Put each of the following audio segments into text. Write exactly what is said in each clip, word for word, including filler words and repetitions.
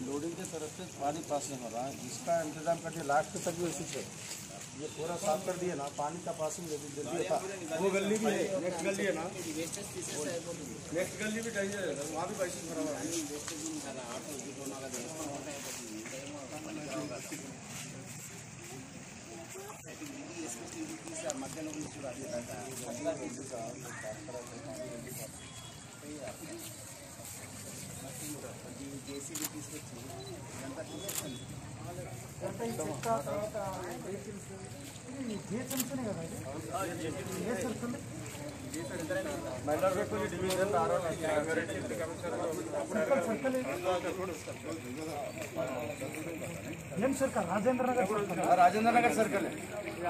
Loading के तरफ से पानी पास नहीं हो रहा है, इसका इंतजाम करके लास्ट तक भी उसी से ये पूरा साफ कर दिए ना, पानी का पासिंग जल्दी था। वो गली भी है, नेक्स्ट गली है ना, नेक्स्ट गली भी चाहिए, वहाँ भी पासिंग खराब है। सर्कल राजेंद्र नगर राजेंद्र नगर सर्कल है।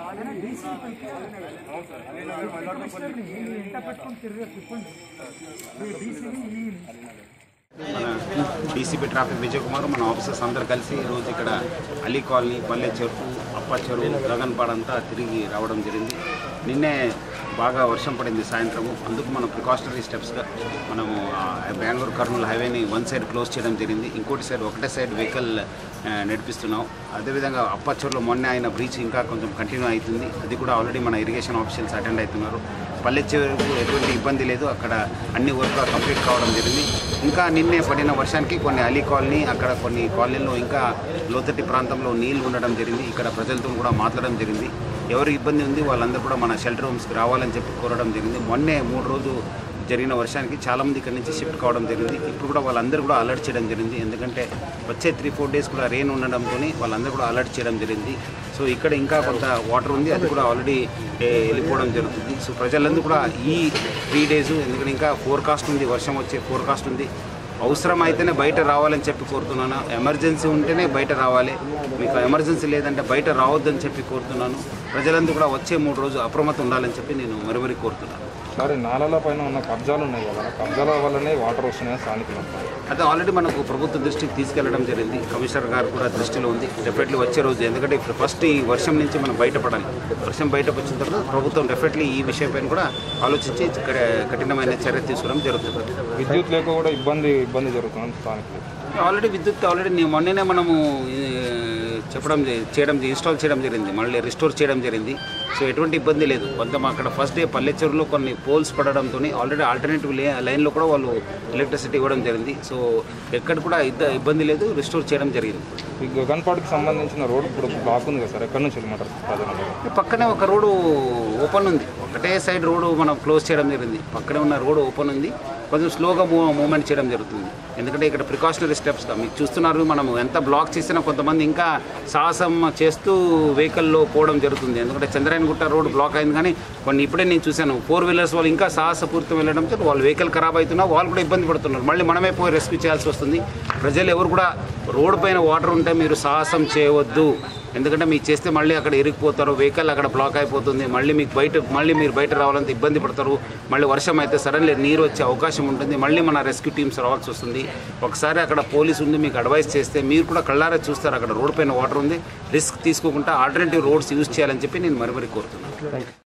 డీసీపీ ట్రాఫిక్ విజయ్ కుమార్ మన ఆఫీసర్స్ అందరూ కలిసి ఈరోజు ఇక్కడ అలీ కాలనీ, పల్లె చెరువు, అప్ప చెరువు, గగన్పాడంతా తిరిగి రావడం జరిగింది. నిన్నే బాగా వర్షం పడింది సాయంత్రము, అందుకు మనం ప్రికాషనరీ స్టెప్స్గా మనము బెంగళూరు కర్నూలు హైవేని వన్ సైడ్ క్లోజ్ చేయడం జరిగింది. ఇంకోటి సైడ్ ఒకటే సైడ్ వెహికల్ నడిపిస్తున్నాం. అదేవిధంగా అప్ప చెరువులో మొన్న అయిన బ్రీచ్ ఇంకా కొంచెం కంటిన్యూ అవుతుంది, అది కూడా ఆల్రెడీ మన ఇరిగేషన్ ఆఫీషియల్స్ అటెండ్ అవుతున్నారు. పల్లె చెరువుకు ఎటువంటి ఇబ్బంది లేదు, అక్కడ అన్ని వర్క్ కంప్లీట్ కావడం జరిగింది. ఇంకా నిన్నే పడిన వర్షానికి కొన్ని అలీ కాలనీ, అక్కడ కొన్ని కాలనీల్లో ఇంకా లోతట్టి ప్రాంతంలో నీళ్లు ఉండడం జరిగింది. ఇక్కడ ప్రజలతో కూడా మాట్లాడడం జరిగింది. ఎవరు ఇబ్బంది ఉంది వాళ్ళందరూ కూడా మన షెల్టర్ హోమ్స్కి రావాలని చెప్పి కోరడం జరిగింది. మొన్నే మూడు రోజు జరిగిన వర్షానికి చాలామంది ఇక్కడి నుంచి షిఫ్ట్ కావడం జరిగింది. ఇప్పుడు కూడా వాళ్ళందరూ కూడా అలర్ట్ చేయడం జరిగింది, ఎందుకంటే వచ్చే త్రీ ఫోర్ డేస్ కూడా రెయిన్ ఉండడంతో వాళ్ళందరూ కూడా అలర్ట్ చేయడం జరిగింది. సో ఇక్కడ ఇంకా కొంత వాటర్ ఉంది, అది కూడా ఆల్రెడీ వెళ్ళిపోవడం జరుగుతుంది. సో ప్రజలందరూ కూడా ఈ త్రీ డేస్, ఎందుకంటే ఇంకా ఫోర్కాస్ట్ ఉంది, వర్షం వచ్చే ఫోర్కాస్ట్ ఉంది, అవసరం అయితేనే బయట రావాలని చెప్పి కోరుతున్నాను. ఎమర్జెన్సీ ఉంటేనే బయట రావాలి, మీకు ఎమర్జెన్సీ లేదంటే బయట రావద్దని చెప్పి కోరుతున్నాను. ప్రజలందరూ కూడా వచ్చే మూడు రోజులు అప్రమత్తం ఉండాలని చెప్పి నేను మరి మరి కోరుతున్నాను. సరే, నాలాల పైన ఉన్న కబ్జాలు ఉన్నాయి కదా, కబ్జాల వల్లనే వాటర్ వస్తున్నాయి స్థానికులు. అది ఆల్రెడీ మనకు ప్రభుత్వ దృష్టికి తీసుకెళ్లడం జరిగింది, కమిషనర్ గారు కూడా దృష్టిలో ఉంది. డెఫినెట్లీ వచ్చే రోజు, ఎందుకంటే ఇప్పుడు ఫస్ట్ ఈ వర్షం నుంచి మనం బయటపడాలి. వర్షం బయటకు వచ్చిన తర్వాత ప్రభుత్వం డెఫినెట్లీ ఈ విషయంపైన కూడా ఆలోచించి కఠినమైన చర్య తీసుకోవడం జరుగుతుంది. విద్యుత్ లేక కూడా ఇబ్బంది ఇబ్బంది జరుగుతుంది స్థానికులు. ఆల్రెడీ విద్యుత్ ఆల్రెడీ మొన్ననే మనము చెప్పడం చేయడం ఇన్స్టాల్ చేయడం జరిగింది, మళ్ళీ రిస్టోర్ చేయడం జరిగింది. సో ఎటువంటి ఇబ్బంది లేదు. కొంత అక్కడ ఫస్ట్ డే పల్లె చెరువులో కొన్ని పోల్స్ పడడంతో ఆల్రెడీ ఆల్టర్నేటివ్ లైన్లో కూడా వాళ్ళు ఎలక్ట్రిసిటీ ఇవ్వడం జరిగింది. సో ఎక్కడ కూడా ఇబ్బంది లేదు, రిస్టోర్ చేయడం జరిగింది. ఈ గగన్పాడుకి సంబంధించిన రోడ్ ఇప్పుడు బ్లాక్ ఉంది కదా సార్, ఎక్కడి నుంచి వెళ్ళమంటారు? పక్కనే ఒక రోడ్డు ఓపెన్ ఉంది, ఒకటే సైడ్ రోడ్డు మనం క్లోజ్ చేయడం జరిగింది. పక్కనే ఉన్న రోడ్డు ఓపెన్ ఉంది, కొంచెం స్లోగా మూవ్ మూవ్మెంట్ చేయడం జరుగుతుంది. ఎందుకంటే ఇక్కడ ప్రికాషనరీ స్టెప్స్గా మీకు చూస్తున్నారు, మనం ఎంత బ్లాక్ చేసినా కొంతమంది ఇంకా సాహసం చేస్తూ వెహికల్లో పోవడం జరుగుతుంది. ఎందుకంటే చంద్రాయనగుట్ట రోడ్ బ్లాక్ అయింది, కానీ కొన్ని ఇప్పుడే నేను చూశాను ఫోర్ వీలర్స్ వాళ్ళు ఇంకా సాహసపూరితం వెళ్ళడంతో వాళ్ళు వెహికల్ ఖరాబ్ అవుతున్నా, వాళ్ళు కూడా ఇబ్బంది పడుతున్నారు. మళ్ళీ మనమే పోయి రెస్క్యూ చేయాల్సి వస్తుంది. ప్రజలు ఎవరు కూడా రోడ్డు పైన వాటర్ ఉంటే మీరు సాహసం చేయవద్దు, ఎందుకంటే మీకు చేస్తే మళ్ళీ అక్కడ ఇరిగిపోతారు, వెహికల్ అక్కడ బ్లాక్ అయిపోతుంది, మళ్ళీ మీకు బయట మళ్ళీ మీరు బయట రావాలంటే ఇబ్బంది పడతారు. మళ్ళీ వర్షం అయితే సడన్లీ నీరు వచ్చే అవకాశం ఉంటుంది, మళ్ళీ మన రెస్క్యూ టీమ్స్ రావాల్సి వస్తుంది. ఒకసారి అక్కడ పోలీసు ఉండి మీకు అడ్వైస్ చేస్తే మీరు కూడా కళ్ళారా చూస్తారు అక్కడ రోడ్ పైన వాటర్ ఉంది, రిస్క్ తీసుకోకుండా ఆల్టర్నేటివ్ రోడ్స్ యూజ్ చేయాలని చెప్పి నేను మరి మరి కోరుతున్నాను.